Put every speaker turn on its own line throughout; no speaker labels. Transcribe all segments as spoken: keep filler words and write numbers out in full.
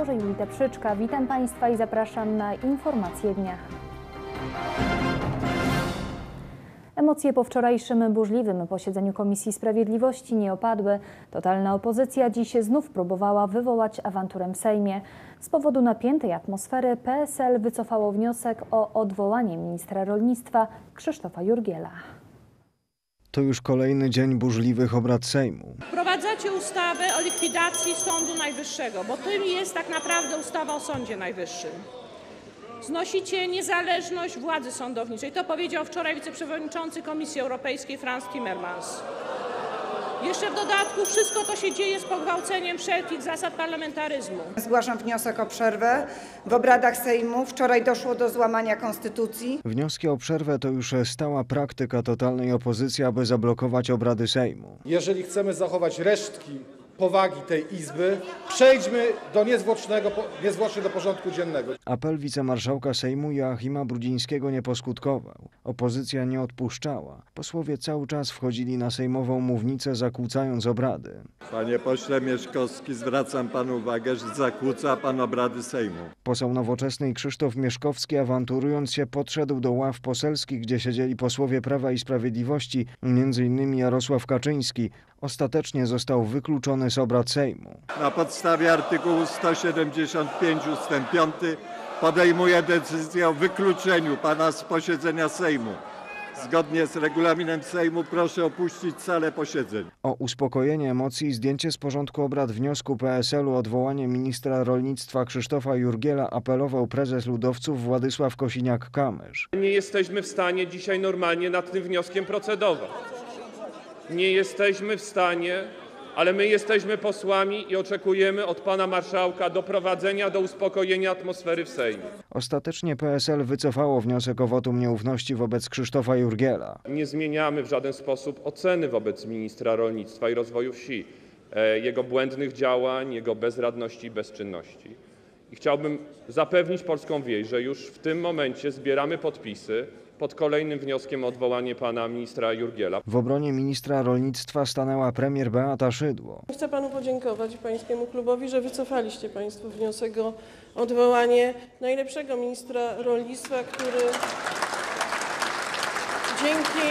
Założę Julita Przyczka. Witam Państwa i zapraszam na informacje dnia. Emocje po wczorajszym burzliwym posiedzeniu Komisji Sprawiedliwości nie opadły. Totalna opozycja dziś znów próbowała wywołać awanturę w Sejmie. Z powodu napiętej atmosfery P S L wycofało wniosek o odwołanie ministra rolnictwa Krzysztofa Jurgiela.
To już kolejny dzień burzliwych obrad Sejmu.
Wprowadzacie ustawę o likwidacji Sądu Najwyższego, bo tym jest tak naprawdę ustawa o Sądzie Najwyższym. Znosicie niezależność władzy sądowniczej. To powiedział wczoraj wiceprzewodniczący Komisji Europejskiej Frans Timmermans. Jeszcze w dodatku wszystko to się dzieje z pogwałceniem wszelkich zasad parlamentaryzmu.
Zgłaszam wniosek o przerwę w obradach Sejmu. Wczoraj doszło do złamania konstytucji.
Wnioski o przerwę to już stała praktyka totalnej opozycji, aby zablokować obrady Sejmu.
Jeżeli chcemy zachować resztki powagi tej Izby, przejdźmy do niezwłocznego, niezwłocznie do porządku dziennego.
Apel wicemarszałka Sejmu Joachima Brudzińskiego nie poskutkował. Opozycja nie odpuszczała. Posłowie cały czas wchodzili na sejmową mównicę, zakłócając obrady.
Panie pośle Mieszkowski, zwracam panu uwagę, że zakłóca pan obrady Sejmu.
Poseł Nowoczesnej Krzysztof Mieszkowski, awanturując się, podszedł do ław poselskich, gdzie siedzieli posłowie Prawa i Sprawiedliwości, między innymi Jarosław Kaczyński. Ostatecznie został wykluczony z obrad Sejmu.
Na podstawie artykułu sto siedemdziesiąt pięć ustęp piąty podejmuję decyzję o wykluczeniu pana z posiedzenia Sejmu. Zgodnie z regulaminem Sejmu proszę opuścić salę posiedzeń.
O uspokojenie emocji i zdjęcie z porządku obrad wniosku P S L u o odwołanie ministra rolnictwa Krzysztofa Jurgiela apelował prezes Ludowców Władysław Kosiniak-Kamysz.
Nie jesteśmy w stanie dzisiaj normalnie nad tym wnioskiem procedować. Nie jesteśmy w stanie, ale my jesteśmy posłami i oczekujemy od pana marszałka doprowadzenia do uspokojenia atmosfery w Sejmie.
Ostatecznie P S L wycofało wniosek o wotum nieufności wobec Krzysztofa Jurgiela.
Nie zmieniamy w żaden sposób oceny wobec ministra rolnictwa i rozwoju wsi, jego błędnych działań, jego bezradności i bezczynności. I chciałbym zapewnić polską wieś, że już w tym momencie zbieramy podpisy pod kolejnym wnioskiem o odwołanie pana ministra Jurgiela.
W obronie ministra rolnictwa stanęła premier Beata Szydło.
Chcę panu podziękować i pańskiemu klubowi, że wycofaliście państwo wniosek o odwołanie najlepszego ministra rolnictwa, który dzięki,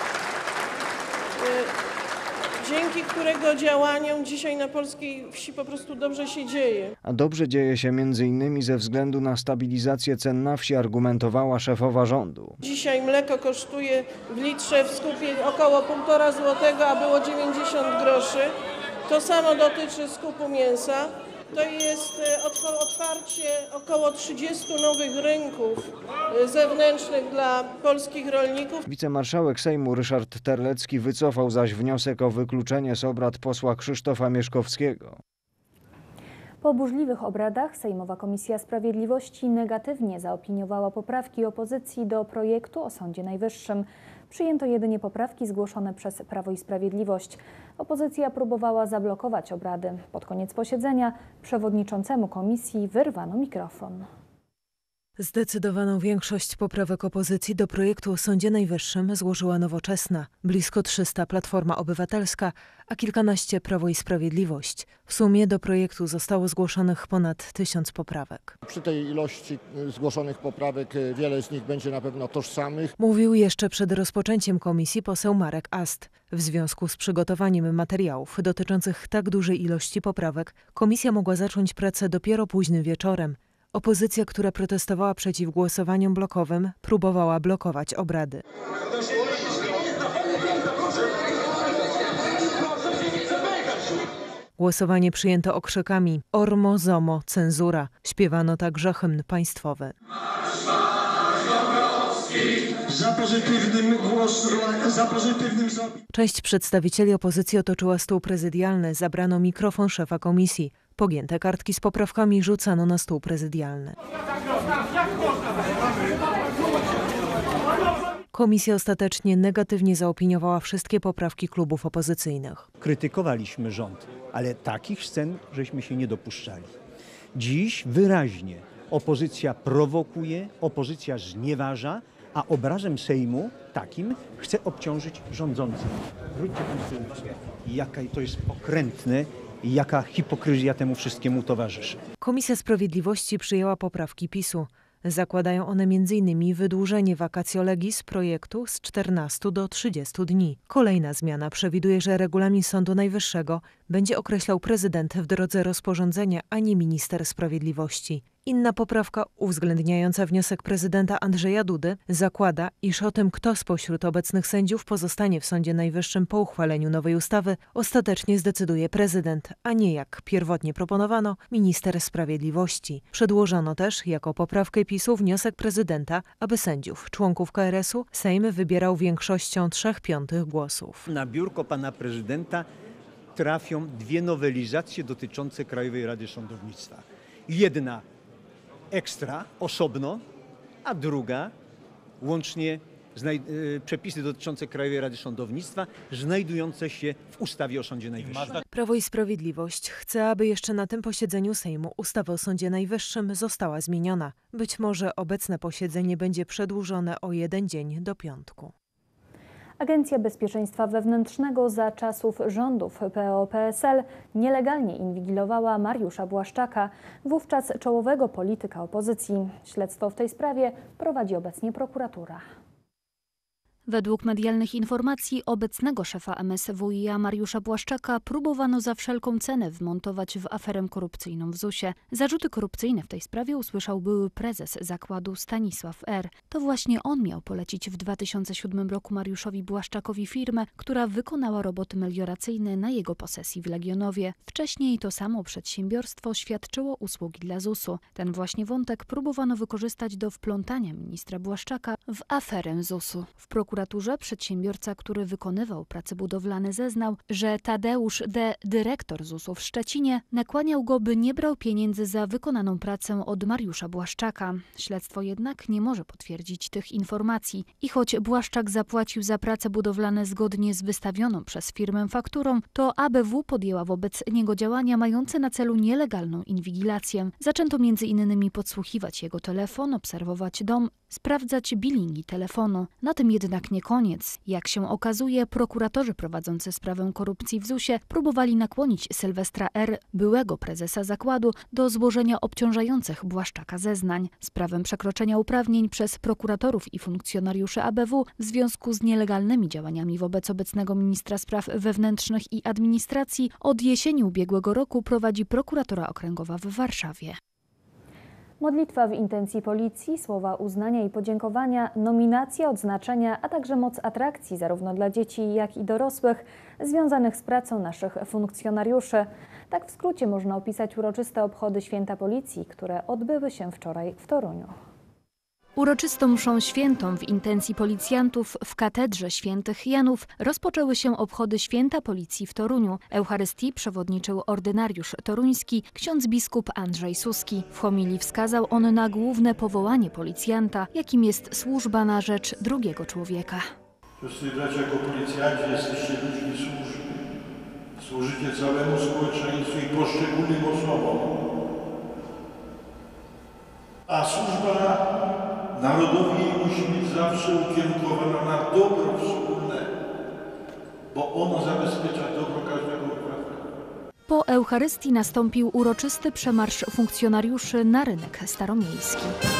dzięki którego działaniom dzisiaj na polskiej wsi po prostu dobrze się dzieje.
A dobrze dzieje się między innymi ze względu na stabilizację cen na wsi, argumentowała szefowa rządu.
Dzisiaj mleko kosztuje w litrze w skupie około półtora złotego, a było dziewięćdziesiąt groszy. To samo dotyczy skupu mięsa. To jest otwarcie około trzydziestu nowych rynków zewnętrznych dla polskich rolników.
Wicemarszałek Sejmu Ryszard Terlecki wycofał zaś wniosek o wykluczenie z obrad posła Krzysztofa Mieszkowskiego.
Po burzliwych obradach Sejmowa Komisja Sprawiedliwości negatywnie zaopiniowała poprawki opozycji do projektu o Sądzie Najwyższym. Przyjęto jedynie poprawki zgłoszone przez Prawo i Sprawiedliwość. Opozycja próbowała zablokować obrady. Pod koniec posiedzenia przewodniczącemu komisji wyrwano mikrofon.
Zdecydowaną większość poprawek opozycji do projektu o Sądzie Najwyższym złożyła Nowoczesna, blisko trzysta Platforma Obywatelska, a kilkanaście Prawo i Sprawiedliwość. W sumie do projektu zostało zgłoszonych ponad tysiąc poprawek.
Przy tej ilości zgłoszonych poprawek wiele z nich będzie na pewno tożsamych.
Mówił jeszcze przed rozpoczęciem komisji poseł Marek Ast. W związku z przygotowaniem materiałów dotyczących tak dużej ilości poprawek, komisja mogła zacząć pracę dopiero późnym wieczorem. Opozycja, która protestowała przeciw głosowaniom blokowym, próbowała blokować obrady. Głosowanie przyjęto okrzykami Ormo, Zomo, cenzura. Śpiewano także hymn państwowy.
Za pozytywnym głos, za pozytywnym
Część przedstawicieli opozycji otoczyła stół prezydialny, zabrano mikrofon szefa komisji. Pogięte kartki z poprawkami rzucano na stół prezydialny. Komisja ostatecznie negatywnie zaopiniowała wszystkie poprawki klubów opozycyjnych.
Krytykowaliśmy rząd, ale takich scen żeśmy się nie dopuszczali. Dziś wyraźnie opozycja prowokuje, opozycja znieważa, a obrazem Sejmu takim chce obciążyć rządzących. Zwróćcie Państwo uwagę, jaka to jest okrętne jaka hipokryzja temu wszystkiemu towarzyszy.
Komisja Sprawiedliwości przyjęła poprawki PiSu. Zakładają one między innymi wydłużenie vacatio legis projektu z czternastu do trzydziestu dni. Kolejna zmiana przewiduje, że regulamin Sądu Najwyższego będzie określał prezydent w drodze rozporządzenia, a nie minister sprawiedliwości. Inna poprawka, uwzględniająca wniosek prezydenta Andrzeja Dudy, zakłada, iż o tym, kto spośród obecnych sędziów pozostanie w Sądzie Najwyższym po uchwaleniu nowej ustawy, ostatecznie zdecyduje prezydent, a nie, jak pierwotnie proponowano, minister sprawiedliwości. Przedłożono też jako poprawkę PiSu wniosek prezydenta, aby sędziów, członków K R S-u, Sejm wybierał większością trzech piątych głosów.
Na biurko pana prezydenta trafią dwie nowelizacje dotyczące Krajowej Rady Sądownictwa. Jedna ekstra, osobno, a druga łącznie przepisy dotyczące Krajowej Rady Sądownictwa znajdujące się w ustawie o Sądzie Najwyższym.
Prawo i Sprawiedliwość chce, aby jeszcze na tym posiedzeniu Sejmu ustawa o Sądzie Najwyższym została zmieniona. Być może obecne posiedzenie będzie przedłużone o jeden dzień do piątku.
Agencja Bezpieczeństwa Wewnętrznego za czasów rządów P O P S L nielegalnie inwigilowała Mariusza Błaszczaka, wówczas czołowego polityka opozycji. Śledztwo w tej sprawie prowadzi obecnie prokuratura.
Według medialnych informacji obecnego szefa M S W i a Mariusza Błaszczaka próbowano za wszelką cenę wmontować w aferę korupcyjną w zusie. Zarzuty korupcyjne w tej sprawie usłyszał były prezes zakładu Stanisław R. To właśnie on miał polecić w dwa tysiące siódmym roku Mariuszowi Błaszczakowi firmę, która wykonała roboty melioracyjne na jego posesji w Legionowie. Wcześniej to samo przedsiębiorstwo świadczyło usługi dla zusu. Ten właśnie wątek próbowano wykorzystać do wplątania ministra Błaszczaka w aferę zusu. W prokuraturze przedsiębiorca, który wykonywał prace budowlane, zeznał, że Tadeusz D., dyrektor zusu w Szczecinie, nakłaniał go, by nie brał pieniędzy za wykonaną pracę od Mariusza Błaszczaka. Śledztwo jednak nie może potwierdzić tych informacji i choć Błaszczak zapłacił za prace budowlane zgodnie z wystawioną przez firmę fakturą, to A B W podjęła wobec niego działania mające na celu nielegalną inwigilację. Zaczęto między innymi podsłuchiwać jego telefon, obserwować dom, sprawdzać bilingi telefonu. Na tym jednak nie koniec. Jak się okazuje, prokuratorzy prowadzący sprawę korupcji w zusie próbowali nakłonić Sylwestra R., byłego prezesa zakładu, do złożenia obciążających Błaszczaka zeznań. Sprawę przekroczenia uprawnień przez prokuratorów i funkcjonariuszy A B W w związku z nielegalnymi działaniami wobec obecnego ministra spraw wewnętrznych i administracji od jesieni ubiegłego roku prowadzi prokuratura okręgowa w Warszawie.
Modlitwa w intencji policji, słowa uznania i podziękowania, nominacja, odznaczenia, a także moc atrakcji zarówno dla dzieci, jak i dorosłych związanych z pracą naszych funkcjonariuszy. Tak w skrócie można opisać uroczyste obchody Święta Policji, które odbyły się wczoraj w Toruniu.
Uroczystą mszą świętą w intencji policjantów w Katedrze Świętych Janów rozpoczęły się obchody Święta Policji w Toruniu. Eucharystii przewodniczył ordynariusz toruński ksiądz biskup Andrzej Suski. W homilii wskazał on na główne powołanie policjanta, jakim jest służba na rzecz drugiego człowieka.
Siostry i bracia, jako policjanci jesteście ludźmi służby. Służycie całemu społeczeństwu i poszczególnym osobom. A służba narodowi musi być zawsze ukierunkowana na dobro wspólne, bo ono zabezpiecza dobro każdego obywatela.
Po Eucharystii nastąpił uroczysty przemarsz funkcjonariuszy na rynek staromiejski.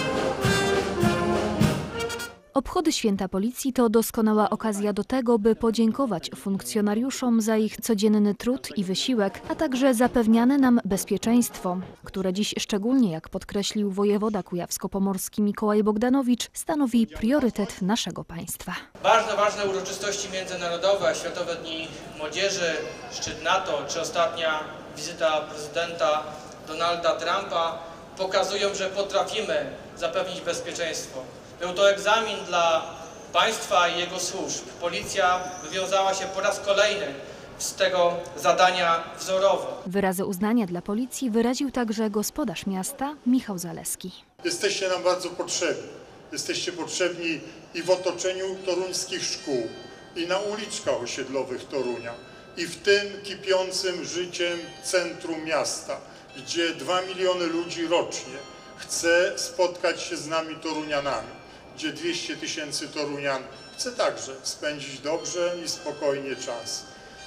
Obchody Święta Policji to doskonała okazja do tego, by podziękować funkcjonariuszom za ich codzienny trud i wysiłek, a także zapewniane nam bezpieczeństwo, które dziś szczególnie, jak podkreślił wojewoda kujawsko-pomorski Mikołaj Bogdanowicz, stanowi priorytet naszego państwa.
Bardzo ważne uroczystości międzynarodowe, Światowe Dni Młodzieży, szczyt NATO czy ostatnia wizyta prezydenta Donalda Trumpa pokazują, że potrafimy zapewnić bezpieczeństwo. Był to egzamin dla państwa i jego służb. Policja wywiązała się po raz kolejny z tego zadania wzorowo.
Wyrazy uznania dla policji wyraził także gospodarz miasta Michał Zaleski.
Jesteście nam bardzo potrzebni. Jesteście potrzebni i w otoczeniu toruńskich szkół, i na uliczkach osiedlowych Torunia, i w tym kipiącym życiem centrum miasta, gdzie dwa miliony ludzi rocznie chce spotkać się z nami Torunianami, gdzie dwieście tysięcy Torunian chce także spędzić dobrze i spokojnie czas.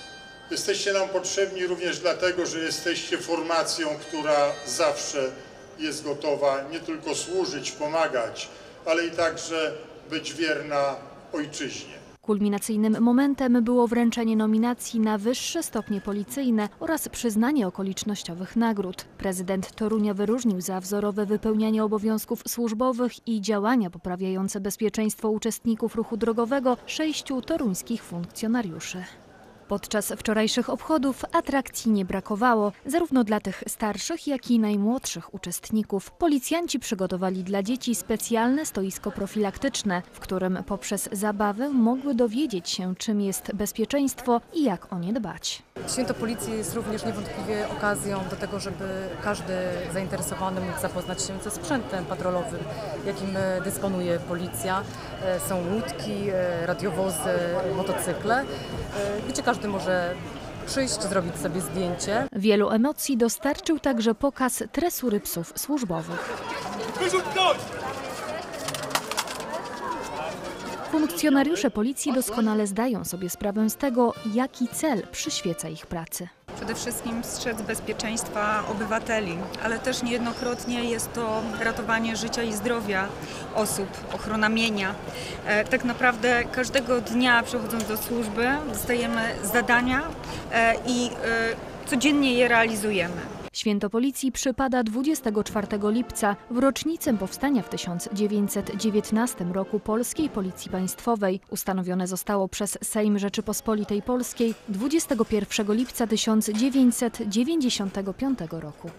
Jesteście nam potrzebni również dlatego, że jesteście formacją, która zawsze jest gotowa nie tylko służyć, pomagać, ale i także być wierna ojczyźnie.
Kulminacyjnym momentem było wręczenie nominacji na wyższe stopnie policyjne oraz przyznanie okolicznościowych nagród. Prezydent Torunia wyróżnił za wzorowe wypełnianie obowiązków służbowych i działania poprawiające bezpieczeństwo uczestników ruchu drogowego sześciu toruńskich funkcjonariuszy. Podczas wczorajszych obchodów atrakcji nie brakowało, zarówno dla tych starszych, jak i najmłodszych uczestników. Policjanci przygotowali dla dzieci specjalne stoisko profilaktyczne, w którym poprzez zabawę mogły dowiedzieć się, czym jest bezpieczeństwo i jak o nie dbać.
Święto Policji jest również niewątpliwie okazją do tego, żeby każdy zainteresowany mógł zapoznać się ze sprzętem patrolowym, jakim dysponuje policja. Są łódki, radiowozy, motocykle, gdzie każdy może przyjść, zrobić sobie zdjęcie.
Wielu emocji dostarczył także pokaz tresury psów służbowych. Funkcjonariusze policji doskonale zdają sobie sprawę z tego, jaki cel przyświeca ich pracy.
Przede wszystkim strzec bezpieczeństwa obywateli, ale też niejednokrotnie jest to ratowanie życia i zdrowia osób, ochrona mienia. E, tak naprawdę każdego dnia przechodząc do służby dostajemy zadania e, i e, codziennie je realizujemy.
Święto Policji przypada dwudziestego czwartego lipca, w rocznicę powstania w tysiąc dziewięćset dziewiętnastym roku Polskiej Policji Państwowej. Ustanowione zostało przez Sejm Rzeczypospolitej Polskiej dwudziestego pierwszego lipca tysiąc dziewięćset dziewięćdziesiątego piątego roku.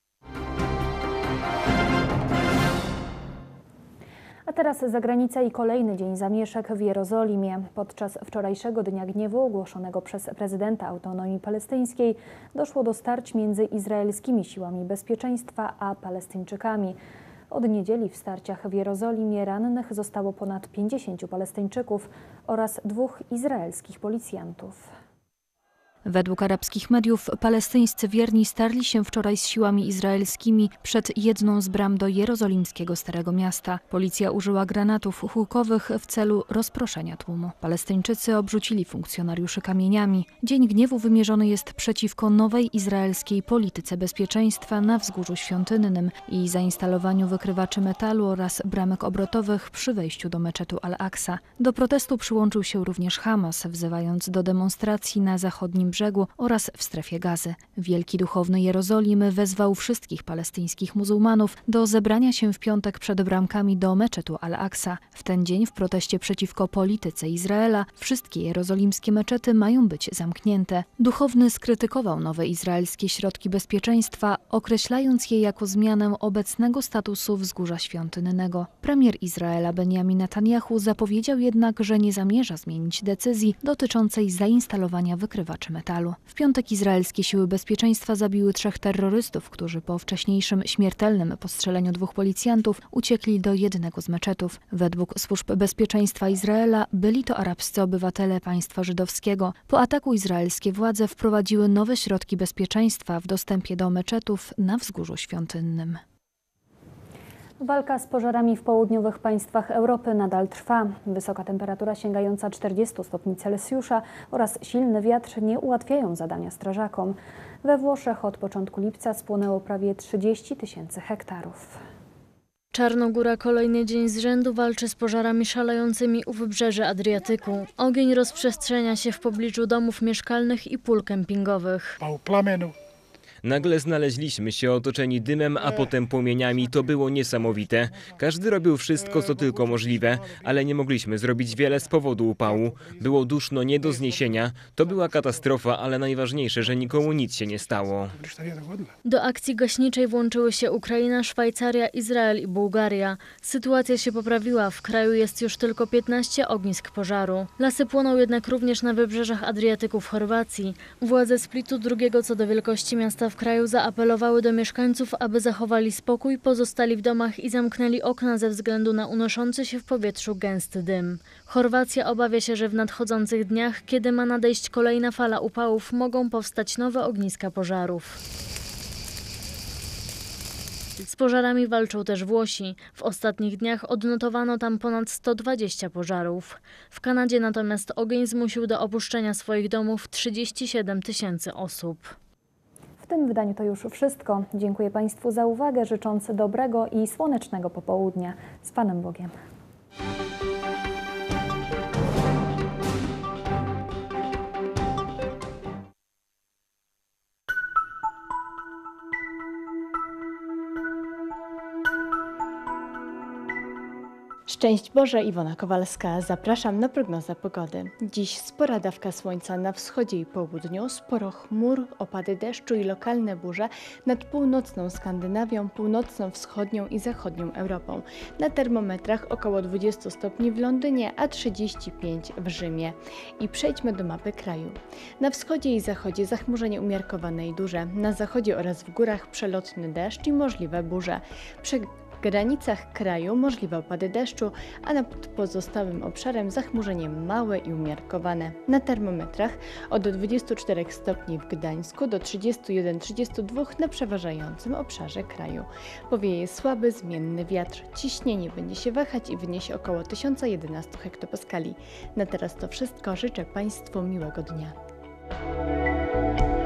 A teraz zagranica i kolejny dzień zamieszek w Jerozolimie. Podczas wczorajszego Dnia Gniewu ogłoszonego przez prezydenta Autonomii Palestyńskiej doszło do starć między izraelskimi siłami bezpieczeństwa a Palestyńczykami. Od niedzieli w starciach w Jerozolimie rannych zostało ponad pięćdziesięciu Palestyńczyków oraz dwóch izraelskich policjantów.
Według arabskich mediów palestyńscy wierni starli się wczoraj z siłami izraelskimi przed jedną z bram do jerozolimskiego Starego Miasta. Policja użyła granatów hukowych w celu rozproszenia tłumu. Palestyńczycy obrzucili funkcjonariuszy kamieniami. Dzień Gniewu wymierzony jest przeciwko nowej izraelskiej polityce bezpieczeństwa na Wzgórzu Świątynnym i zainstalowaniu wykrywaczy metalu oraz bramek obrotowych przy wejściu do meczetu Al-Aqsa. Do protestu przyłączył się również Hamas, wzywając do demonstracji na zachodnim brzegu oraz w strefie Gazy. Wielki duchowny Jerozolimy wezwał wszystkich palestyńskich muzułmanów do zebrania się w piątek przed bramkami do meczetu Al-Aqsa. W ten dzień w proteście przeciwko polityce Izraela wszystkie jerozolimskie meczety mają być zamknięte. Duchowny skrytykował nowe izraelskie środki bezpieczeństwa, określając je jako zmianę obecnego statusu Wzgórza Świątynnego. Premier Izraela Benjamin Netanyahu zapowiedział jednak, że nie zamierza zmienić decyzji dotyczącej zainstalowania wykrywaczy metalu. W piątek izraelskie siły bezpieczeństwa zabiły trzech terrorystów, którzy po wcześniejszym śmiertelnym postrzeleniu dwóch policjantów uciekli do jednego z meczetów. Według służb bezpieczeństwa Izraela byli to arabscy obywatele państwa żydowskiego. Po ataku izraelskie władze wprowadziły nowe środki bezpieczeństwa w dostępie do meczetów na Wzgórzu Świątynnym.
Walka z pożarami w południowych państwach Europy nadal trwa. Wysoka temperatura sięgająca czterdziestu stopni Celsjusza oraz silny wiatr nie ułatwiają zadania strażakom. We Włoszech od początku lipca spłonęło prawie trzydzieści tysięcy hektarów.
Czarnogóra kolejny dzień z rzędu walczy z pożarami szalejącymi u wybrzeży Adriatyku. Ogień rozprzestrzenia się w pobliżu domów mieszkalnych i pól kempingowych.
Nagle znaleźliśmy się otoczeni dymem, a potem płomieniami. To było niesamowite. Każdy robił wszystko, co tylko możliwe, ale nie mogliśmy zrobić wiele z powodu upału. Było duszno nie do zniesienia. To była katastrofa, ale najważniejsze, że nikomu nic się nie stało.
Do akcji gaśniczej włączyły się Ukraina, Szwajcaria, Izrael i Bułgaria. Sytuacja się poprawiła. W kraju jest już tylko piętnaście ognisk pożaru. Lasy płoną jednak również na wybrzeżach Adriatyku w Chorwacji. Władze Splitu, drugiego co do wielkości miasta w kraju, zaapelowały do mieszkańców, aby zachowali spokój, pozostali w domach i zamknęli okna ze względu na unoszący się w powietrzu gęsty dym. Chorwacja obawia się, że w nadchodzących dniach, kiedy ma nadejść kolejna fala upałów, mogą powstać nowe ogniska pożarów. Z pożarami walczą też Włosi. W ostatnich dniach odnotowano tam ponad sto dwadzieścia pożarów. W Kanadzie natomiast ogień zmusił do opuszczenia swoich domów trzydzieści siedem tysięcy osób.
W tym wydaniu to już wszystko. Dziękuję Państwu za uwagę, życząc dobrego i słonecznego popołudnia. Z Panem Bogiem.
Szczęść Boże, Iwona Kowalska. Zapraszam na prognozę pogody. Dziś spora dawka słońca na wschodzie i południu, sporo chmur, opady deszczu i lokalne burze nad północną Skandynawią, północno-wschodnią i zachodnią Europą. Na termometrach około dwadzieścia stopni w Londynie, a trzydzieści pięć w Rzymie. I przejdźmy do mapy kraju. Na wschodzie i zachodzie zachmurzenie umiarkowane i duże. Na zachodzie oraz w górach przelotny deszcz i możliwe burze. Przy W granicach kraju możliwe opady deszczu, a nad pozostałym obszarem zachmurzenie małe i umiarkowane. Na termometrach od dwudziestu czterech stopni w Gdańsku do trzydziestu jeden do trzydziestu dwóch na przeważającym obszarze kraju. Powieje słaby, zmienny wiatr. Ciśnienie będzie się wahać i wyniesie około tysiąc jedenaście hektopaskali. Na teraz to wszystko. Życzę Państwu miłego dnia.